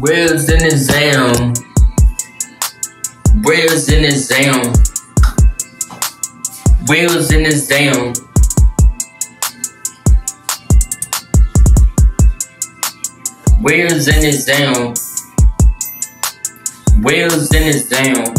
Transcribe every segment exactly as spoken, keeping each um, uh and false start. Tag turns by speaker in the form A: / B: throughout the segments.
A: Wheels in his exam. Wheels in his exam. Wheels in his exam. Wheels in his exam. Wheels in his exam.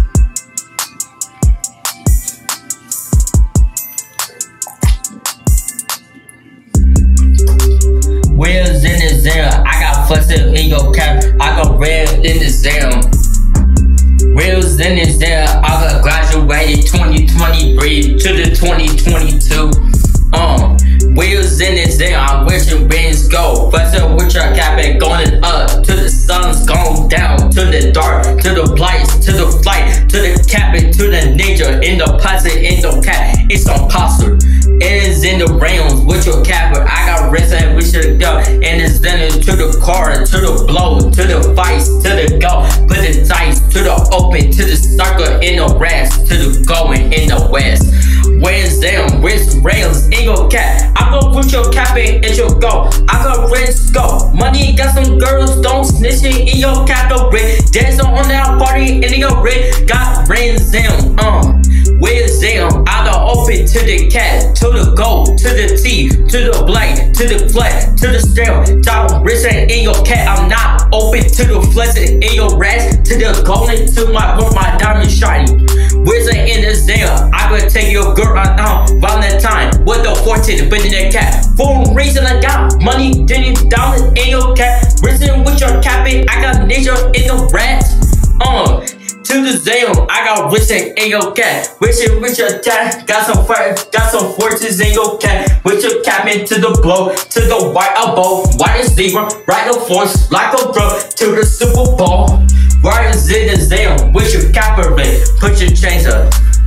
A: Wheels in his exam. I got flustered in your cap. I got red in his exam. Wheels in his exam. I got graduated twenty twenty-three to the twenty twenty-two. Um, wheels in his exam. I wish your winds go. Flustered with your cap and going up till the sun's gone down. To the dark, to the blights, to the flight, to the cabin, to the ninja, in the posse, in the cat. It's imposter. It is in the realms with your capper. I got rest and we should go. And it's then to the car, to the blow, to the fights, to the go. Put the dice to the open, to the circle in the rest, to the going in the west. Where's them? Where's rails in your cat? I go put your cap in and your go. I got red go. Money got some girls, don't snitch it in your cap no red. Dance on that party in your red. Got rings them, um. Where's them? I got open to the cat, to the gold, to the T, to the blade, to the flat, to the stem. Down wrist in your cat. I'm not open to the flesh in your rest, to the golden, to my my diamond shiny. Where's it in the exam? I could take your girl on um, Valentine with the fortune, but in the cat. For a reason I got money, didn't down in your cat. Risen with your capping, I got ninja in the rats. Um, to the exam, I got wishing in your cat. Wishing with your cat, got some fire, got some forces in your cat. With your capping to the blow, to the white elbow, white is zero, right no force, like a bro, to the Super Bowl. Why is it the exam? With your capper, put your chains up.